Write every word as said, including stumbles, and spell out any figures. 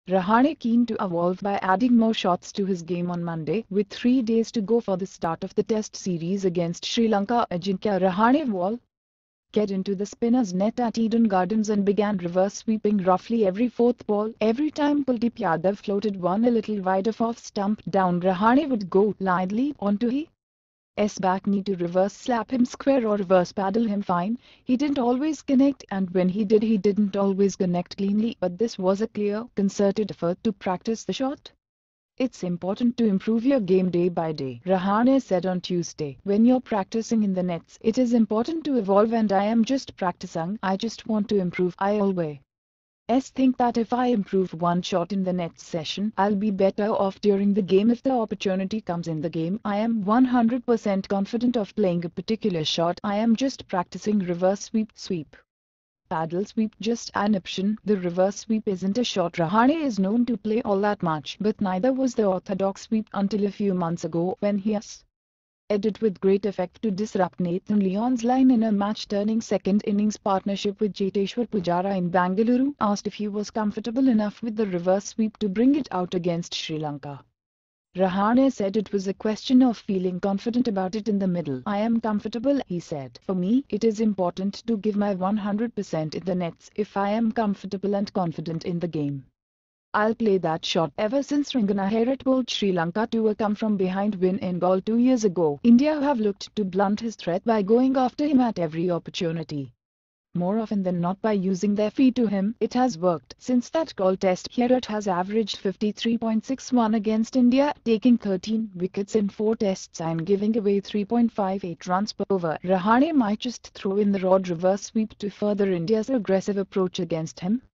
Rahane keen to evolve by adding more shots to his game on Monday. With three days to go for the start of the Test series against Sri Lanka, Ajinkya Rahane wall get into the spinner's net at Eden Gardens and began reverse sweeping roughly every fourth ball. Every time Kuldeep Yadav floated one a little wide of off stump down, Rahane would go lightly onto he S back knee to reverse slap him square or reverse paddle him fine. He didn't always connect, and when he did he didn't always connect cleanly, but this was a clear, concerted effort to practice the shot. It's important to improve your game day by day, Rahane said on Tuesday. When you're practicing in the nets, it is important to evolve, and I am just practicing. I just want to improve. I always think that if I improve one shot in the next session, I'll be better off during the game if the opportunity comes in the game. I am one hundred percent confident of playing a particular shot. I am just practicing reverse sweep, sweep, paddle sweep, just an option. The reverse sweep isn't a shot Rahane is known to play all that much, but neither was the orthodox sweep until a few months ago when he has it with great effect to disrupt Nathan Lyon's line in a match-turning second innings partnership with Cheteshwar. Pujara in Bangalore asked if he was comfortable enough with the reverse sweep to bring it out against Sri Lanka. Rahane said it was a question of feeling confident about it in the middle. I am comfortable, he said. For me, it is important to give my one hundred percent in the nets. If I am comfortable and confident in the game, I'll play that shot. Ever since Ranganahara pulled Sri Lanka to a come-from-behind win in Galle two years ago, India have looked to blunt his threat by going after him at every opportunity. More often than not by using their feet to him. It has worked. Since that Galle test, Virat has averaged fifty-three point six one against India, taking thirteen wickets in four tests and giving away three point five eight runs per over. Rahane might just throw in the rod reverse sweep to further India's aggressive approach against him.